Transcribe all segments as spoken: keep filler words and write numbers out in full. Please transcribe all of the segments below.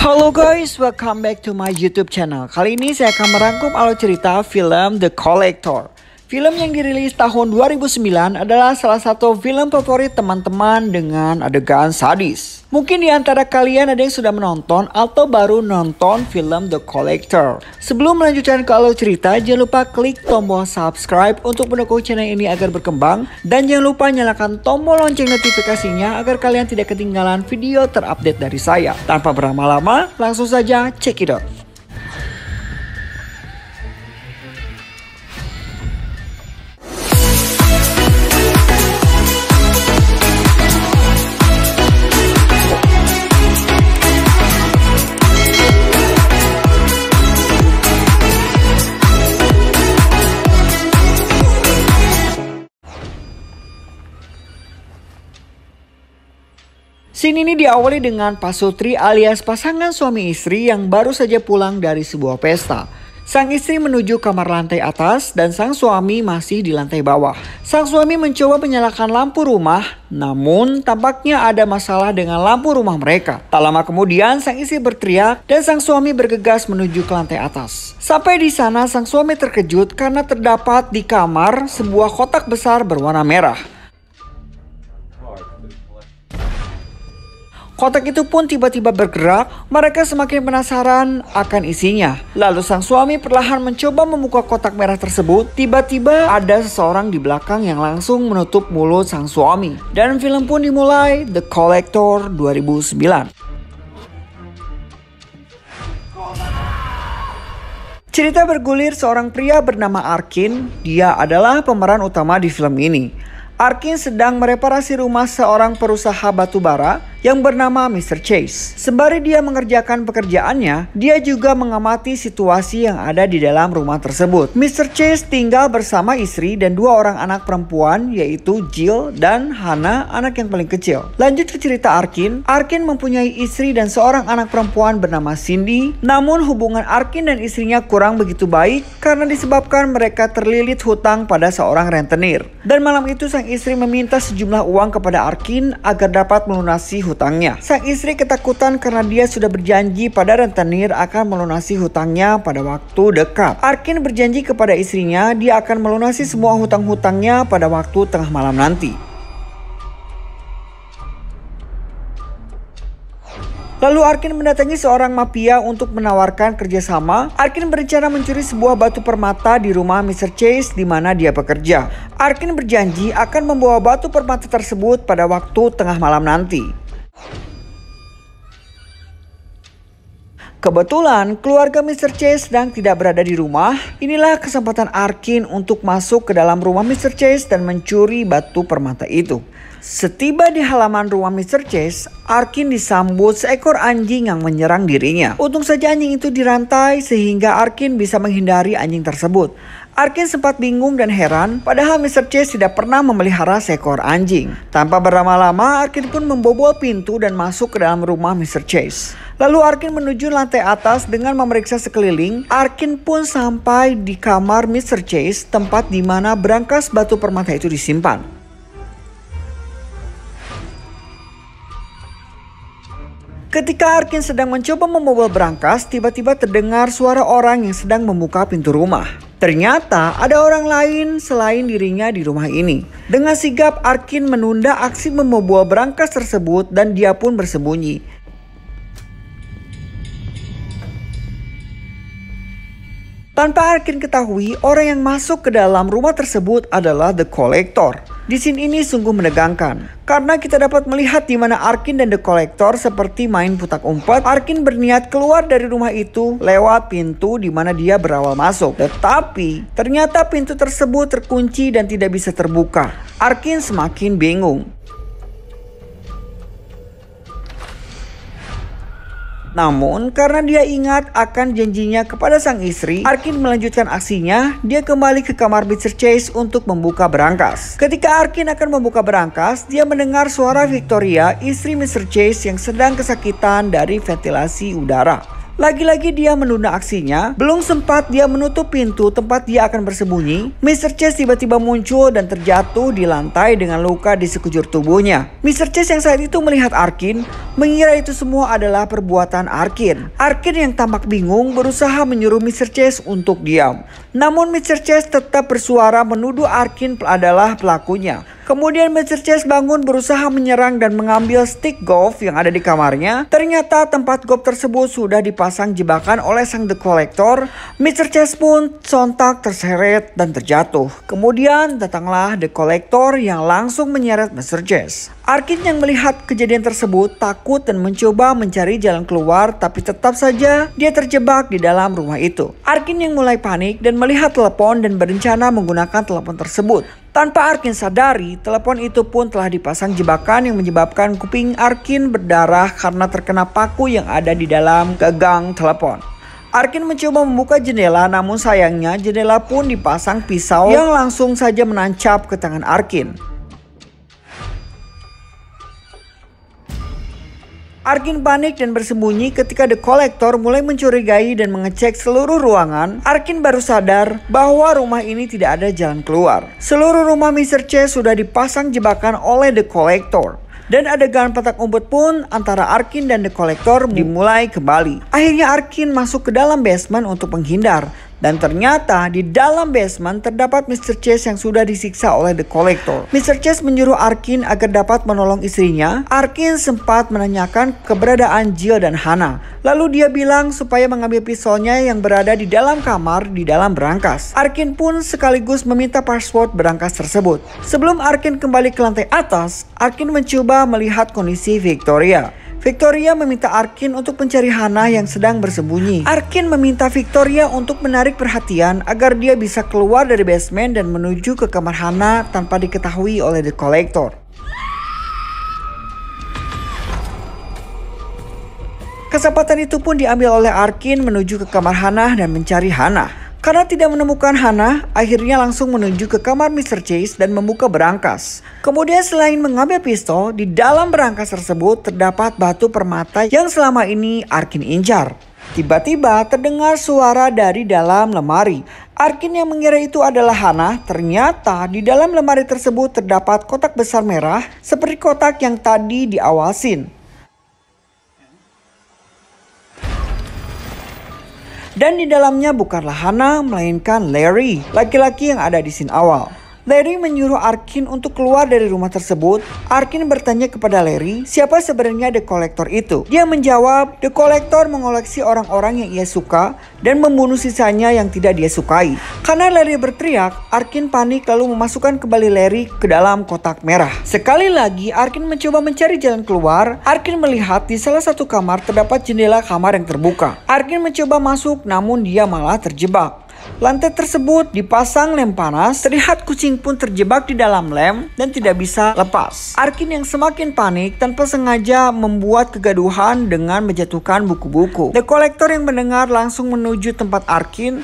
Halo guys, welcome back to my YouTube channel. Kali ini saya akan merangkum alur cerita film The Collector. Film yang dirilis tahun dua ribu sembilan adalah salah satu film favorit teman-teman dengan adegan sadis. Mungkin di antara kalian ada yang sudah menonton atau baru nonton film The Collector. Sebelum melanjutkan ke alur cerita, jangan lupa klik tombol subscribe untuk mendukung channel ini agar berkembang. Dan jangan lupa nyalakan tombol lonceng notifikasinya agar kalian tidak ketinggalan video terupdate dari saya. Tanpa berlama-lama, langsung saja check it out. Scene ini diawali dengan Pak Sutri alias pasangan suami istri yang baru saja pulang dari sebuah pesta. Sang istri menuju kamar lantai atas dan sang suami masih di lantai bawah. Sang suami mencoba menyalakan lampu rumah, namun tampaknya ada masalah dengan lampu rumah mereka. Tak lama kemudian sang istri berteriak dan sang suami bergegas menuju ke lantai atas. Sampai di sana sang suami terkejut karena terdapat di kamar sebuah kotak besar berwarna merah. Kotak itu pun tiba-tiba bergerak, mereka semakin penasaran akan isinya. Lalu sang suami perlahan mencoba membuka kotak merah tersebut. Tiba-tiba ada seseorang di belakang yang langsung menutup mulut sang suami. Dan film pun dimulai, The Collector dua ribu sembilan. Cerita bergulir seorang pria bernama Arkin. Dia adalah pemeran utama di film ini. Arkin sedang mereparasi rumah seorang perusahaan batu bara yang bernama mister Chase. Sembari dia mengerjakan pekerjaannya, dia juga mengamati situasi yang ada di dalam rumah tersebut. mister Chase tinggal bersama istri dan dua orang anak perempuan, yaitu Jill dan Hannah, anak yang paling kecil. Lanjut ke cerita Arkin. Arkin mempunyai istri dan seorang anak perempuan bernama Cindy. Namun hubungan Arkin dan istrinya kurang begitu baik karena disebabkan mereka terlilit hutang pada seorang rentenir. Dan malam itu sang istri meminta sejumlah uang kepada Arkin agar dapat melunasi hutangnya. Sang istri ketakutan karena dia sudah berjanji pada rentenir akan melunasi hutangnya pada waktu dekat. Arkin berjanji kepada istrinya dia akan melunasi semua hutang-hutangnya pada waktu tengah malam nanti. Lalu Arkin mendatangi seorang mafia untuk menawarkan kerjasama. Arkin berencana mencuri sebuah batu permata di rumah mister Chase di mana dia bekerja. Arkin berjanji akan membawa batu permata tersebut pada waktu tengah malam nanti. Kebetulan keluarga mister Chase sedang tidak berada di rumah. Inilah kesempatan Arkin untuk masuk ke dalam rumah mister Chase dan mencuri batu permata itu. Setiba di halaman rumah mister Chase, Arkin disambut seekor anjing yang menyerang dirinya. Untung saja anjing itu dirantai sehingga Arkin bisa menghindari anjing tersebut. Arkin sempat bingung dan heran, padahal mister Chase tidak pernah memelihara seekor anjing. Tanpa berlama-lama, Arkin pun membobol pintu dan masuk ke dalam rumah mister Chase. Lalu Arkin menuju lantai atas dengan memeriksa sekeliling. Arkin pun sampai di kamar mister Chase, tempat di mana berangkas batu permata itu disimpan. Ketika Arkin sedang mencoba membobol berangkas, tiba-tiba terdengar suara orang yang sedang membuka pintu rumah. Ternyata ada orang lain selain dirinya di rumah ini. Dengan sigap Arkin menunda aksi membobol berangkas tersebut dan dia pun bersembunyi. Tanpa Arkin ketahui, orang yang masuk ke dalam rumah tersebut adalah The Collector. Di scene ini sungguh menegangkan karena kita dapat melihat di mana Arkin dan The Collector seperti main putak umpet. Arkin berniat keluar dari rumah itu lewat pintu di mana dia berawal masuk. Tetapi ternyata pintu tersebut terkunci dan tidak bisa terbuka. Arkin semakin bingung. Namun karena dia ingat akan janjinya kepada sang istri, Arkin melanjutkan aksinya. Dia kembali ke kamar mister Chase untuk membuka berangkas. Ketika Arkin akan membuka berangkas, dia mendengar suara Victoria, istri mister Chase yang sedang kesakitan dari ventilasi udara. Lagi-lagi dia menunda aksinya. Belum sempat dia menutup pintu tempat dia akan bersembunyi, mister Chase tiba-tiba muncul dan terjatuh di lantai dengan luka di sekujur tubuhnya. mister Chase yang saat itu melihat Arkin mengira itu semua adalah perbuatan Arkin. Arkin yang tampak bingung berusaha menyuruh mister Chase untuk diam. Namun mister Chase tetap bersuara menuduh Arkin adalah pelakunya. Kemudian mister Chase bangun berusaha menyerang dan mengambil stick golf yang ada di kamarnya. Ternyata tempat golf tersebut sudah dipasang jebakan oleh sang The Collector. mister Chase pun sontak terseret dan terjatuh. Kemudian datanglah The Collector yang langsung menyeret mister Chase. Arkin yang melihat kejadian tersebut takut dan mencoba mencari jalan keluar, tapi tetap saja dia terjebak di dalam rumah itu. Arkin yang mulai panik dan melihat telepon dan berencana menggunakan telepon tersebut. Tanpa Arkin sadari, telepon itu pun telah dipasang jebakan yang menyebabkan kuping Arkin berdarah karena terkena paku yang ada di dalam gagang telepon. Arkin mencoba membuka jendela, namun sayangnya jendela pun dipasang pisau yang langsung saja menancap ke tangan Arkin. Arkin panik dan bersembunyi ketika The Collector mulai mencurigai dan mengecek seluruh ruangan. Arkin baru sadar bahwa rumah ini tidak ada jalan keluar. Seluruh rumah mister Chase sudah dipasang jebakan oleh The Collector. Dan adegan petak umpet pun antara Arkin dan The Collector dimulai kembali. Akhirnya Arkin masuk ke dalam basement untuk menghindar. Dan ternyata di dalam basement terdapat mister Chase yang sudah disiksa oleh The Collector. mister Chase menyuruh Arkin agar dapat menolong istrinya. Arkin sempat menanyakan keberadaan Jill dan Hana. Lalu dia bilang supaya mengambil pistolnya yang berada di dalam kamar di dalam berangkas. Arkin pun sekaligus meminta password berangkas tersebut. Sebelum Arkin kembali ke lantai atas, Arkin mencoba melihat kondisi Victoria. Victoria meminta Arkin untuk mencari Hana yang sedang bersembunyi. Arkin meminta Victoria untuk menarik perhatian agar dia bisa keluar dari basement dan menuju ke kamar Hana tanpa diketahui oleh The Collector. Kesempatan itu pun diambil oleh Arkin menuju ke kamar Hana dan mencari Hana. Karena tidak menemukan Hana, akhirnya langsung menuju ke kamar mister Chase dan membuka berangkas. Kemudian selain mengambil pistol, di dalam berangkas tersebut terdapat batu permata yang selama ini Arkin incar. Tiba-tiba terdengar suara dari dalam lemari. Arkin yang mengira itu adalah Hana, ternyata di dalam lemari tersebut terdapat kotak besar merah seperti kotak yang tadi di awal scene. Dan di dalamnya bukanlah Hana, melainkan Larry, laki-laki yang ada di scene awal. Larry menyuruh Arkin untuk keluar dari rumah tersebut. Arkin bertanya kepada Larry, siapa sebenarnya The Collector itu? Dia menjawab, The Collector mengoleksi orang-orang yang ia suka dan membunuh sisanya yang tidak dia sukai. Karena Larry berteriak, Arkin panik lalu memasukkan kembali Larry ke dalam kotak merah. Sekali lagi Arkin mencoba mencari jalan keluar. Arkin melihat di salah satu kamar terdapat jendela kamar yang terbuka. Arkin mencoba masuk namun dia malah terjebak. Lantai tersebut dipasang lem panas. Terlihat kucing pun terjebak di dalam lem dan tidak bisa lepas. Arkin yang semakin panik tanpa sengaja membuat kegaduhan dengan menjatuhkan buku-buku. The Collector yang mendengar langsung menuju tempat Arkin.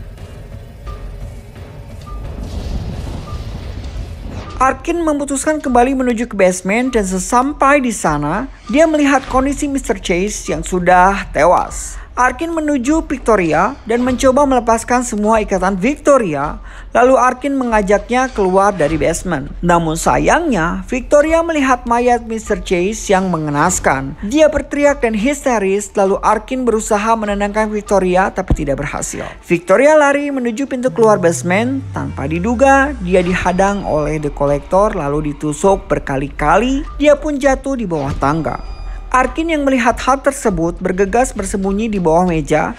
Arkin memutuskan kembali menuju ke basement dan sesampai di sana, dia melihat kondisi mister Chase yang sudah tewas. Arkin menuju Victoria dan mencoba melepaskan semua ikatan Victoria. Lalu Arkin mengajaknya keluar dari basement. Namun sayangnya, Victoria melihat mayat mister Chase yang mengenaskan. Dia berteriak dan histeris, lalu Arkin berusaha menenangkan Victoria tapi tidak berhasil. Victoria lari menuju pintu keluar basement. Tanpa diduga, dia dihadang oleh The Collector lalu ditusuk berkali-kali. Dia pun jatuh di bawah tangga. Arkin yang melihat hal tersebut bergegas bersembunyi di bawah meja.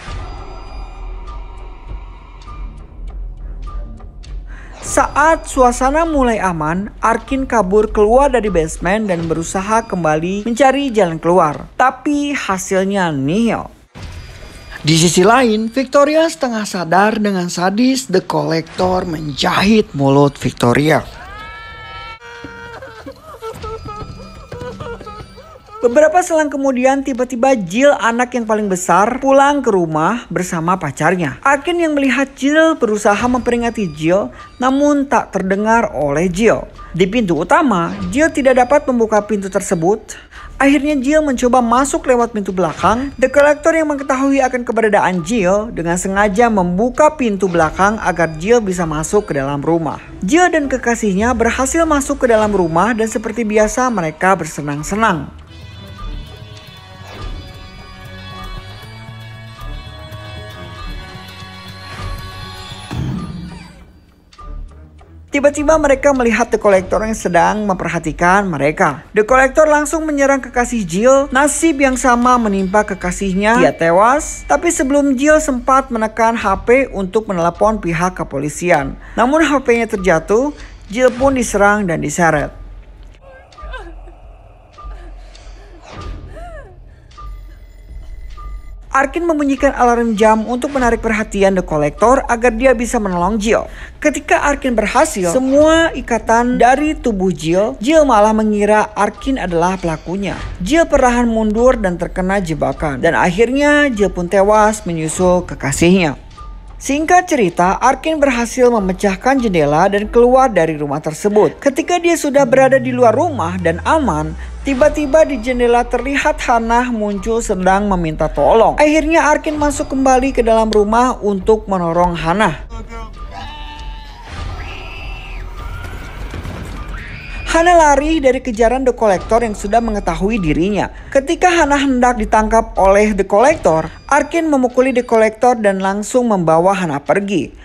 Saat suasana mulai aman, Arkin kabur keluar dari basement dan berusaha kembali mencari jalan keluar. Tapi hasilnya nihil. Di sisi lain, Victoria setengah sadar dengan sadis The Collector menjahit mulut Victoria. Beberapa selang kemudian tiba-tiba Jill, anak yang paling besar, pulang ke rumah bersama pacarnya. Arkin yang melihat Jill berusaha memperingati Jill namun tak terdengar oleh Jill. Di pintu utama, Jill tidak dapat membuka pintu tersebut. Akhirnya Jill mencoba masuk lewat pintu belakang. The Collector yang mengetahui akan keberadaan Jill dengan sengaja membuka pintu belakang agar Jill bisa masuk ke dalam rumah. Jill dan kekasihnya berhasil masuk ke dalam rumah dan seperti biasa mereka bersenang-senang. Tiba-tiba mereka melihat The Collector yang sedang memperhatikan mereka. The Collector langsung menyerang kekasih Jill. Nasib yang sama menimpa kekasihnya. Dia tewas. Tapi sebelum Jill sempat menekan H P untuk menelepon pihak kepolisian. Namun H P-nya terjatuh. Jill pun diserang dan diseret. Arkin membunyikan alarm jam untuk menarik perhatian The Collector agar dia bisa menolong Jill. Ketika Arkin berhasil, semua ikatan dari tubuh Jill, Jill malah mengira Arkin adalah pelakunya. Jill perlahan mundur dan terkena jebakan. Dan akhirnya Jill pun tewas menyusul kekasihnya. Singkat cerita, Arkin berhasil memecahkan jendela dan keluar dari rumah tersebut. Ketika dia sudah berada di luar rumah dan aman, tiba-tiba di jendela terlihat Hannah muncul sedang meminta tolong. Akhirnya Arkin masuk kembali ke dalam rumah untuk menolong Hannah. Hannah lari dari kejaran The Collector yang sudah mengetahui dirinya. Ketika Hannah hendak ditangkap oleh The Collector, Arkin memukuli The Collector dan langsung membawa Hannah pergi.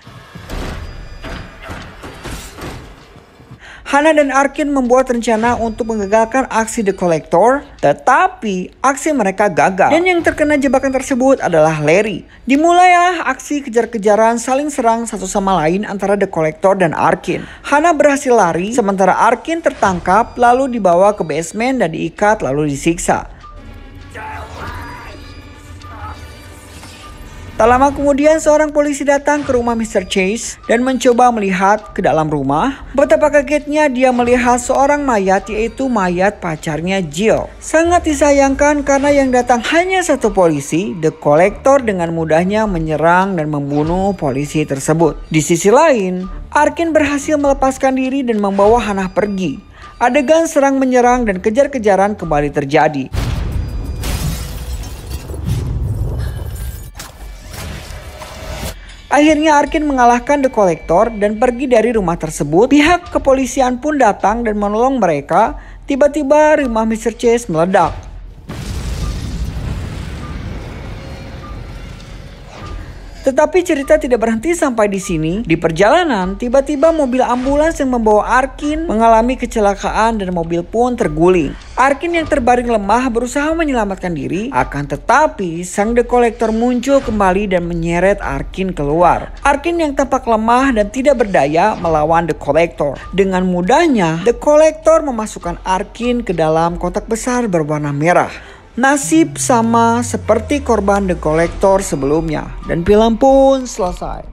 Hannah dan Arkin membuat rencana untuk menggagalkan aksi The Collector, tetapi aksi mereka gagal. Dan yang terkena jebakan tersebut adalah Larry. Dimulailah aksi kejar-kejaran saling serang satu sama lain antara The Collector dan Arkin. Hannah berhasil lari, sementara Arkin tertangkap lalu dibawa ke basement dan diikat lalu disiksa. Tak lama kemudian seorang polisi datang ke rumah mister Chase dan mencoba melihat ke dalam rumah. Betapa kagetnya dia melihat seorang mayat, yaitu mayat pacarnya Jill. Sangat disayangkan karena yang datang hanya satu polisi. The Collector dengan mudahnya menyerang dan membunuh polisi tersebut. Di sisi lain, Arkin berhasil melepaskan diri dan membawa Hannah pergi. Adegan serang menyerang dan kejar-kejaran kembali terjadi. Akhirnya Arkin mengalahkan The Collector dan pergi dari rumah tersebut. Pihak kepolisian pun datang dan menolong mereka. Tiba-tiba rumah mister Chase meledak. Tetapi cerita tidak berhenti sampai di sini. Di perjalanan, tiba-tiba mobil ambulans yang membawa Arkin mengalami kecelakaan dan mobil pun terguling. Arkin yang terbaring lemah berusaha menyelamatkan diri, akan tetapi sang The Collector muncul kembali dan menyeret Arkin keluar. Arkin yang tampak lemah dan tidak berdaya melawan The Collector. Dengan mudahnya, The Collector memasukkan Arkin ke dalam kotak besar berwarna merah. Nasib sama seperti korban The Collector sebelumnya. Dan film pun selesai.